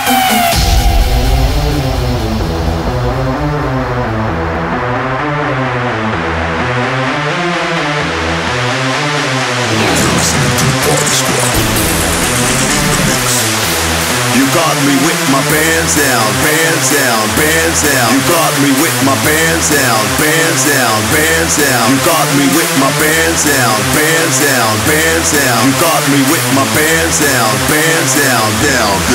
You got me with my bands down, bands down, bands down. You got me with my bands down, bands down, bands down. You got me with my bands down, bands down, bands down. You got me with my bands down, bands down, down.